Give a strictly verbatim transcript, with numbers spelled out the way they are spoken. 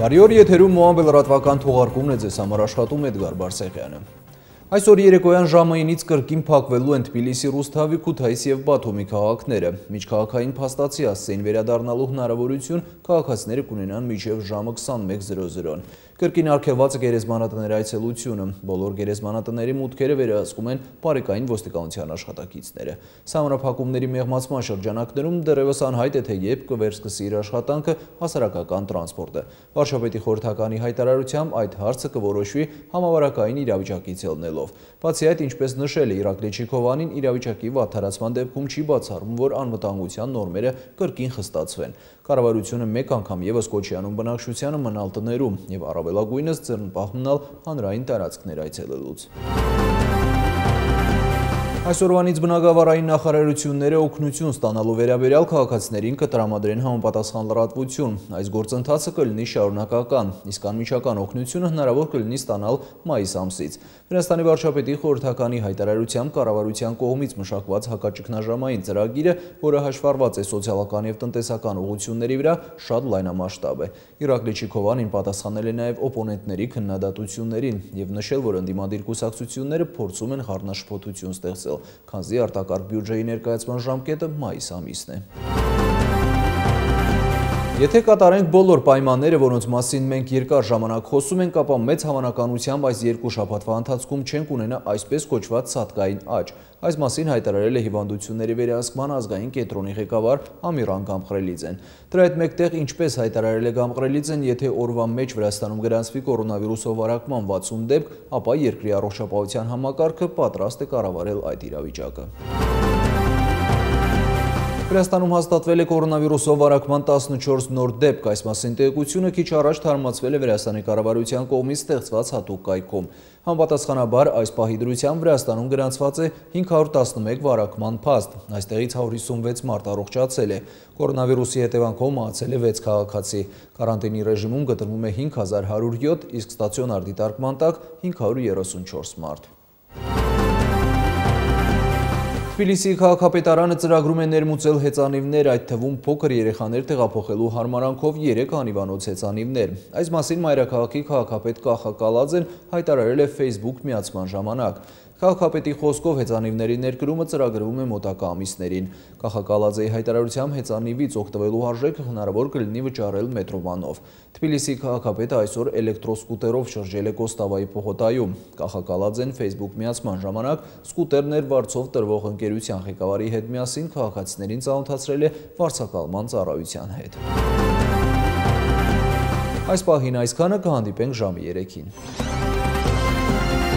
Բարի օր, եթերում Moambe լրատվական թողարկումն է, ձեզ համար աշխատում Էդգար Բարսեղյանը։ Այսօր երեկոյան ժամը ինից կրկին փակվելու են Թբիլիսի, Ռուսթավի, Քութայիս եւ Բաթումի քաղաքները։ Միջքաղաքային փաստացի ասցեին վերադառնալու հնարավորություն քաղաքացիները կունենան մինչև ժամը քսանմեկ զրո զրոն։ Կրկին արգելված է գերեզմանատների այցելությունը։ Բոլոր գերեզմանատների մուտքերը վերահսկում են բարեկային ոստիկանության աշխատակիցները։ Սահմանափակումների մեղմացման շրջանակներում դեռևս անհայտ է, թե երբ կվերսկսի իր աշխատանքը հասարակական տրանսպորտը։ Վարչապետի խորհրդականի հայտարարությամբ այդ հարցը կորոշվի համավարակային իրավիճակից ելնելով։ Բացի այդ, ինչպես նշել է Իրակլի Չիքովանին, իրավիճակի վատթարացման դեպքում չի բացառվում, որ անվտանգության նորմերը կրկին խստացվեն։ Կառավարությունը մեկ անգամ եւս կոչ է անում բնակչությանը մնալ տներում եւ առավելագույնս ձեռնպահ մնալ հանրային տարածքներ այցելելուց։ Այսօրվանից բնագավառային նախարարությունները օգնություն ստանալու վերաբերյալ քաղաքացիներին կտրամադրեն համապատասխան լրատվություն։ Այս գործընթացը կլինի շարունակական, իսկ անմիջական օգնությունը հնարավոր կլինի ստանալ մայիս ամսից։ Վրաստանի վարչապետի խորհրդականի հայտարարությամբ կառավարության կողմից մշակված հակաճգնաժամային ծրագիրը, որը հաշվառված է սոցիալական եւ տնտեսական ուղղությունների վրա, շատ լայնամասշտաբ է։ Իրակլի Չիքովանին պատասխանել է նաեւ օպոնենտների քննադատություններին եւ նշել, որ ընդդիմադիր կուսակցությունները փորձում են խառնաշփոթություն ստեղծել, քանզի արտակարգ բյուջեի ներկայացման ժամկետը մայիս ամիսն է։ Եթե կատարենք բոլոր պայմանները, որոնց մասին մենք երկար ժամանակ խոսում ենք, ապա մեծ հավանականությամբ այս երկու շաբաթվա ընթացքում չենք ունենա այսպես կոչված սատկային աճ։ Այս մասին հայտարարել է հիվանդությունների վերահսկման ազգային կենտրոնի ղեկավար Ամիրան Գամխրելիձեն։ Դրա հետ մեկտեղ, ինչպես հայտարարել է Գամխրելիձեն, եթե օրվա մեջ Վրաստանում գրանցվի կորոնավիրուսով վարակման վաթսուն դեպք, ապա երկրի առողջապահության համակարգը պատրաստ է կառավարել այդ իրավիճակը։ Վրաստանում հաստատվել է կորոնավիրուսով վարակման տասնչորս նոր դեպք։ Այս մասին տեղեկությունը քիչ առաջ թարմացվել է Վրաստանի կառավարության կողմից ստեղծված հատուկ կայքում։ Համապատասխանաբար այս պահի դրությամբ Վրաստանում գրանցված է հինգ հարյուր տասնմեկ վարակման փաստ։ Այստեղից հարյուր հիսունվեց մարդ առողջացել է։ Կորոնավիրուսի հետևանքով մահացել է վեց քաղաքացի։ Կարանտինի ռեժիմում գտնվում է հինգ հազար հարյուր յոթ, իսկ ստացիոնար դիտարկման տակ հինգ հարյուր երեսունչորս մարդ։ Թբիլիսի քաղաքապետարանը ծրագրում է ներմուծել հեծանիվներ, այդ թվում փոքր երեխաներ տեղափոխելու հարմարանքով երեք անիվանոց հեծանիվներ։ Այս մասին մայրաքաղաքի քաղաքապետ Կախա Կալաձեն հայտարարել է Facebook միացման ժամանակ։ Քաղաքապետի խոսքով հեծանիվների ներկրումը ծրագրվում է մոտակա ամիսներին։ Կախա Կալաձեի հայտարարությամբ հեծանիվից օգտվելու արժեքը հնարավոր կլինի վճարել մետրովանով։ Թբիլիսի քաղաքապետը այսօր էլեկտրոսկուտերով շրջել է Կոստավայի պողոտայում։ Կախա Կալաձեն Facebook միացման ժամանակ սկուտերներ վարձով տրվող ընկերության ղեկավարի հետ միասին քաղաքացիներին ծանոթացրել է վարձակալման ծառայության հետ։ Այս պահին այսքանը, կհանդիպենք ժամը երեքին։